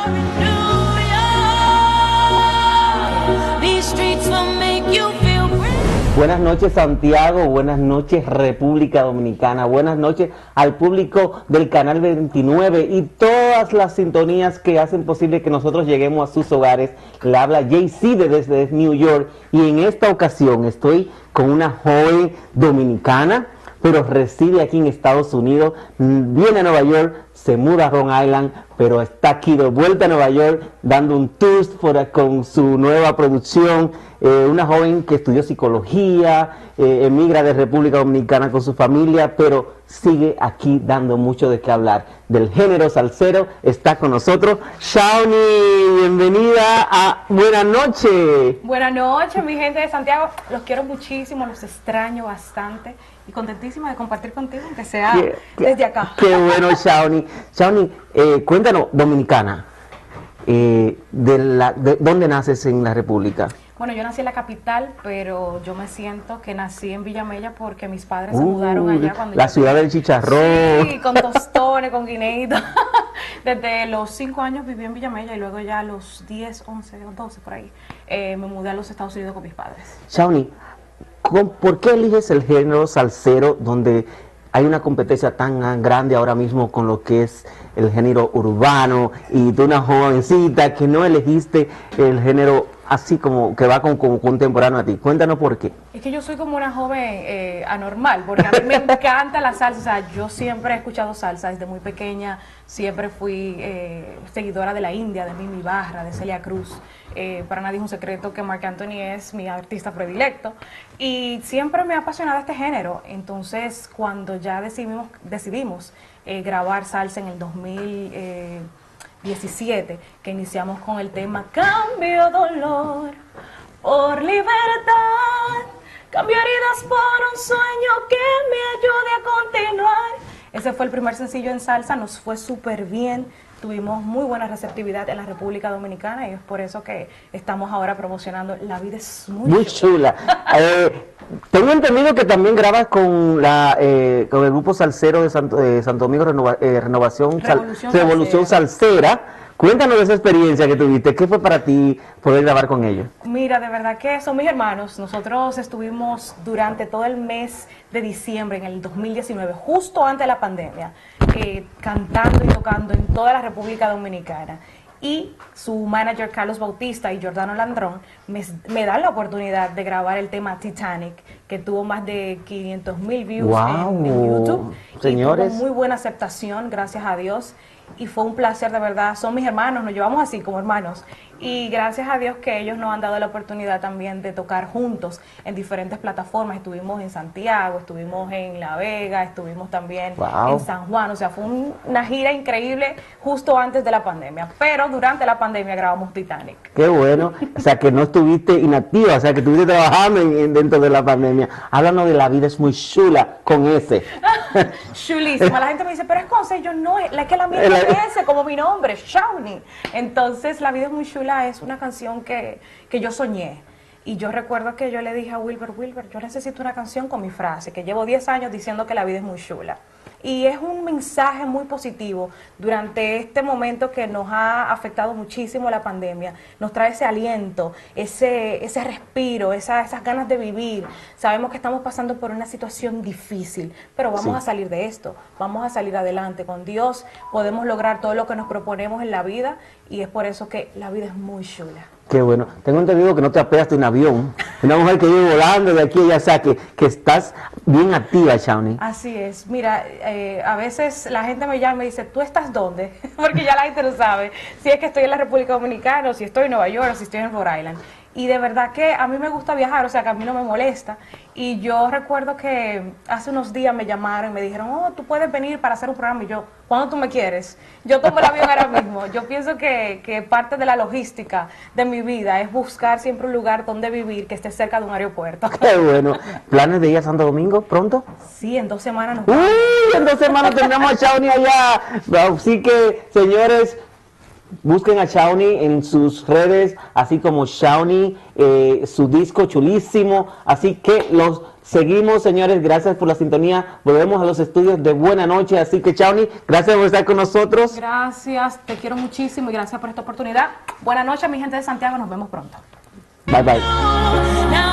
Buenas noches Santiago, buenas noches República Dominicana, buenas noches al público del Canal 29 y todas las sintonías que hacen posible que nosotros lleguemos a sus hogares. Le habla JC desde New York y en esta ocasión estoy con una joven dominicana, pero reside aquí en Estados Unidos, viene a Nueva York, se muda a Rhode Island, pero está aquí de vuelta a Nueva York dando un tour con su nueva producción. Una joven que estudió psicología, emigra de República Dominicana con su familia, pero sigue aquí dando mucho de qué hablar. Del género salsero está con nosotros Shawnee. Bienvenida a Buenas noches. Buenas noches, mi gente de Santiago. Los quiero muchísimo, los extraño bastante y contentísima de compartir contigo, aunque sea desde acá. Qué bueno, Shawnee. Shawnee, cuéntanos, dominicana, ¿de dónde naces en la República? Bueno, yo nací en la capital, pero yo me siento que nací en Villamella porque mis padres se mudaron allá cuando la ciudad del chicharrón. Sí, con tostones, con guineitos. Desde los 5 años viví en Villamella y luego ya a los 10, 11, 12 por ahí me mudé a los Estados Unidos con mis padres. Shawnee, ¿por qué eliges el género salsero donde hay una competencia tan grande ahora mismo con lo que es el género urbano y tú una jovencita que no elegiste el género así como que va como contemporáneo a ti? Cuéntanos por qué. Es que yo soy como una joven anormal, porque a mí me encanta la salsa. O sea, yo siempre he escuchado salsa desde muy pequeña, siempre fui seguidora de la India, de Mimi Barra, de Celia Cruz. Para nadie es un secreto que Marc Anthony es mi artista predilecto y siempre me ha apasionado este género. Entonces, cuando ya decidimos grabar salsa en el 2017, que iniciamos con el tema Cambio dolor por libertad, cambio heridas por un sueño que me ayude a continuar. Ese fue el primer sencillo en salsa, nos fue súper bien, tuvimos muy buena receptividad en la República Dominicana y es por eso que estamos ahora promocionando La Vida es muy chula. Tengo entendido que también grabas con el grupo salsero de Santo Domingo, Revolución Salsera. Cuéntanos de esa experiencia que tuviste. ¿Qué fue para ti poder grabar con ellos? Mira, de verdad que son mis hermanos. Nosotros estuvimos durante todo el mes de diciembre en el 2019, justo antes de la pandemia, cantando y tocando en toda la República Dominicana. Y su manager Carlos Bautista y Jordano Landrón me dan la oportunidad de grabar el tema Titanic, que tuvo más de 500,000 views en YouTube. Señores. Y tuvo muy buena aceptación, gracias a Dios. Y fue un placer, de verdad. Son mis hermanos, nos llevamos así como hermanos. Y gracias a Dios que ellos nos han dado la oportunidad también de tocar juntos en diferentes plataformas. Estuvimos en Santiago, estuvimos en La Vega, estuvimos también en San Juan. O sea, fue una gira increíble justo antes de la pandemia. Pero durante la pandemia grabamos Titanic. Qué bueno. O sea, que no estuviste inactiva, o sea, que estuviste trabajando dentro de la pandemia. Háblanos de La Vida es muy chula con ese. Chulísima. La gente me dice, pero es con C. Yo no, es que la mía es ese, como mi nombre, Shawnee. Entonces, La Vida es muy chula es una canción que yo soñé. Y yo recuerdo que yo le dije a Wilber, yo necesito una canción con mi frase, que llevo 10 años diciendo que la vida es muy chula. Y es un mensaje muy positivo durante este momento que nos ha afectado muchísimo la pandemia. Nos trae ese aliento, ese respiro, esas ganas de vivir. Sabemos que estamos pasando por una situación difícil, pero vamos a salir de esto, vamos a salir adelante. Con Dios podemos lograr todo lo que nos proponemos en la vida y es por eso que la vida es muy chula. Qué bueno. Tengo entendido que no te apegaste un avión. Una mujer que vive volando de aquí a allá, o sea, que estás bien activa, Shawnee. Así es. Mira, a veces la gente me llama y me dice, ¿tú estás dónde? Porque ya la gente no sabe si es que estoy en la República Dominicana, o si estoy en Nueva York, o si estoy en Rhode Island. Y de verdad que a mí me gusta viajar, o sea, que a mí no me molesta. Y yo recuerdo que hace unos días me llamaron y me dijeron, oh, tú puedes venir para hacer un programa. Y yo, ¿cuándo tú me quieres? Yo tomo el avión ahora mismo. Yo pienso que parte de la logística de mi vida es buscar siempre un lugar donde vivir que esté cerca de un aeropuerto. Qué bueno. ¿Planes de ir a Santo Domingo pronto? Sí, en 2 semanas nos vamos. ¡Uy! En 2 semanas tendremos a Shawnee allá. Así que, señores, busquen a Shawnee en sus redes, así como Shawnee, su disco chulísimo. Así que los Seguimos, señores, gracias por la sintonía. Volvemos a los estudios de Buena Noche. Así que, Shawnee, gracias por estar con nosotros. Gracias, te quiero muchísimo y gracias por esta oportunidad. Buenas noches, mi gente de Santiago, nos vemos pronto. Bye, bye.